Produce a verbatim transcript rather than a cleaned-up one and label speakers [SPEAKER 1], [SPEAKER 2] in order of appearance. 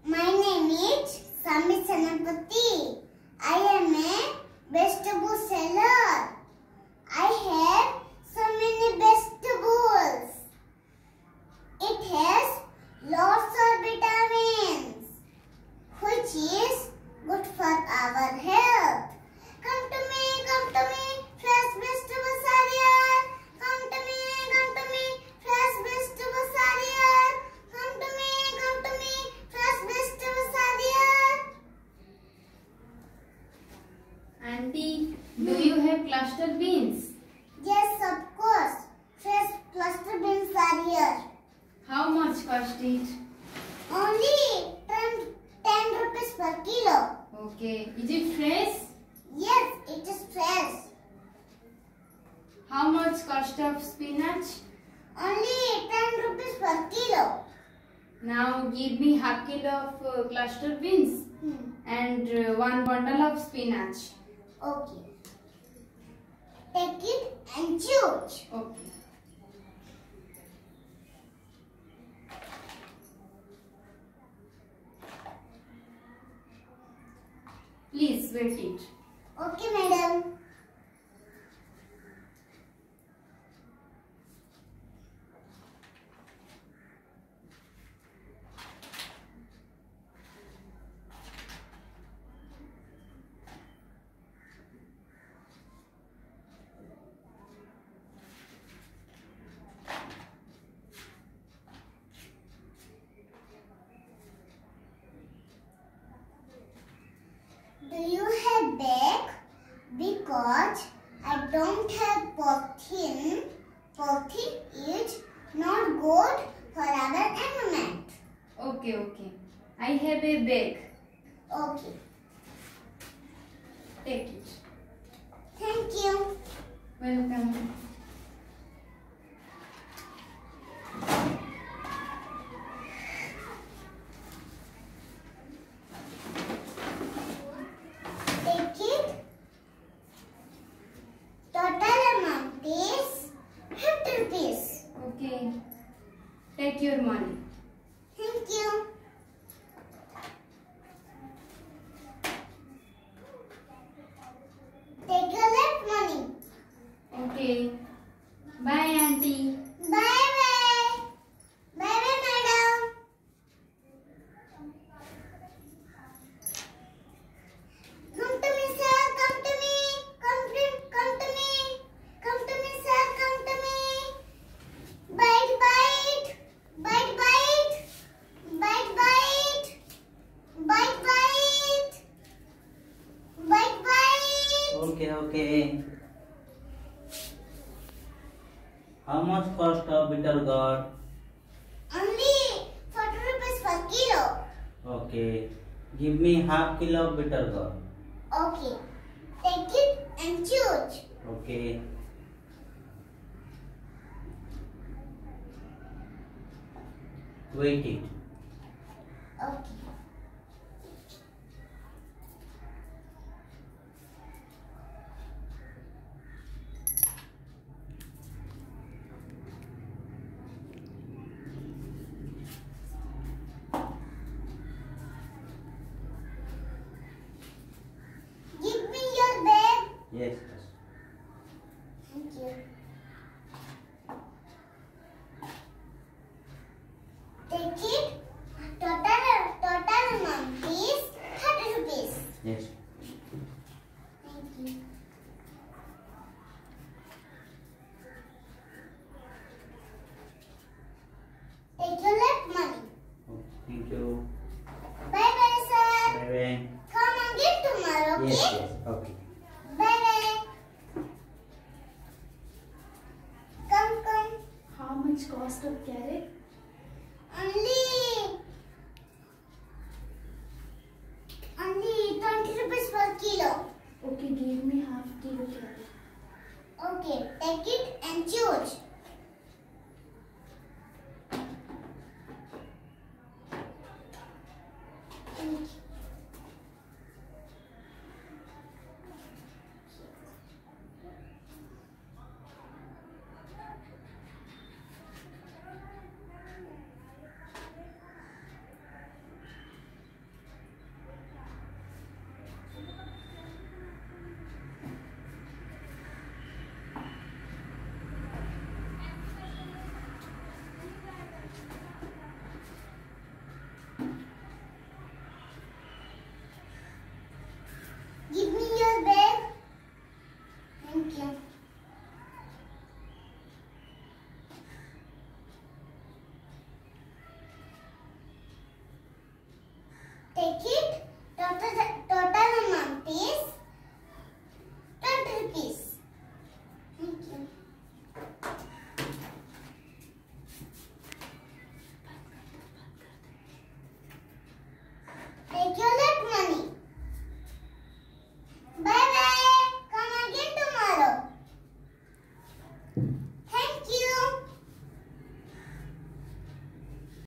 [SPEAKER 1] My name is Samit Sanapati. I am a vegetable seller. I have so many vegetables. It has lots of vitamins, which is good for our health. Come to me, come to me, fresh vegetables are here. Come to me, come to me, fresh vegetables are here. Come to me, come to me, fresh vegetables are here.
[SPEAKER 2] Auntie, do you have cluster beans?
[SPEAKER 1] Yes, of course. Fresh cluster beans are here.
[SPEAKER 2] How much cost it?
[SPEAKER 1] Only ten, ten rupees per kilo.
[SPEAKER 2] Okay. Is it fresh?
[SPEAKER 1] Yes, it is fresh.
[SPEAKER 2] How much cost of spinach?
[SPEAKER 1] Only ten rupees per kilo.
[SPEAKER 2] Now give me half kilo of uh, cluster beans
[SPEAKER 1] Hmm.
[SPEAKER 2] and uh, one bundle of spinach.
[SPEAKER 1] Okay. Take it and choose.
[SPEAKER 2] Okay. Please wait it.
[SPEAKER 1] Okay, madam. Do you have bag? Because I don't have polythene. Polythene is not good for our environment.
[SPEAKER 2] Okay, okay. I have a bag.
[SPEAKER 1] Okay.
[SPEAKER 2] Take it.
[SPEAKER 1] Thank you.
[SPEAKER 2] Welcome.
[SPEAKER 1] Take it. Total amount is fifty rupees.
[SPEAKER 2] Okay. Take your money.
[SPEAKER 1] Thank you. Take your left money.
[SPEAKER 2] Okay. Bye, auntie.
[SPEAKER 1] Bye bye. Bye bye, madam. Come to me, sir. Come to me. Come to, come to me. Come to me, sir. Come to me. Bite, bite. Bite, bite. Bite, bite. Bite, bite. Bite, bite.
[SPEAKER 3] Okay, okay. How much cost of bitter gourd?
[SPEAKER 1] Only forty rupees per kilo.
[SPEAKER 3] Okay. Give me half kilo of bitter gourd.
[SPEAKER 1] Okay. Take it and choose.
[SPEAKER 3] Okay. Wait it.
[SPEAKER 1] Okay. Give me your bag.
[SPEAKER 3] Yes.